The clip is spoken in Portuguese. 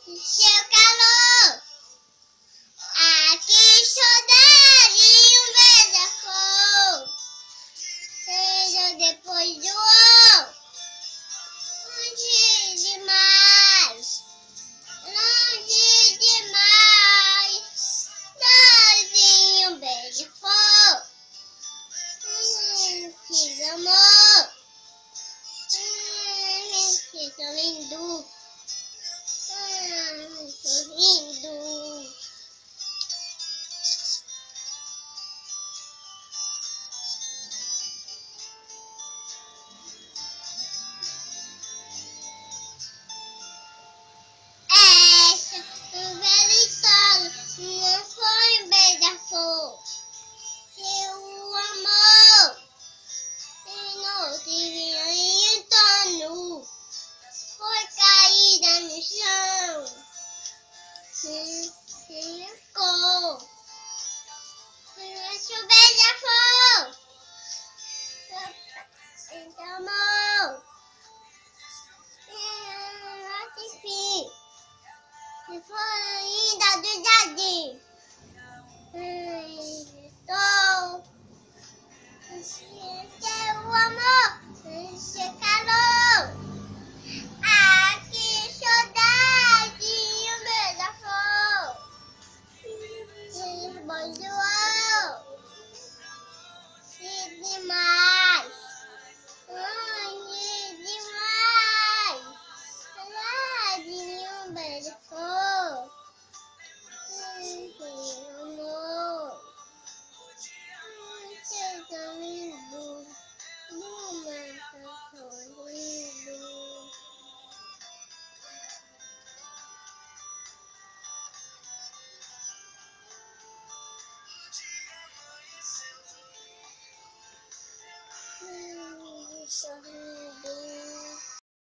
Seu calor, aqui saudade e um beija-flor. Seja depois do longe demais, longe demais. Dois um beija-flor, que amor, que tão lindo. Sorrindo. Essa velha história não foi um beija-flor. Seu amor e não tive em torno, foi caída no chão. Se ficou. Seu beija-flor, então amor, enfim, se for ainda do jardim, estou, seu amor, seu calor, aqui saudade e o beija-flor, bonjour, se demais, longe demais, saudade e um beija-flor, amor, você tão lindo, numa sorrindo.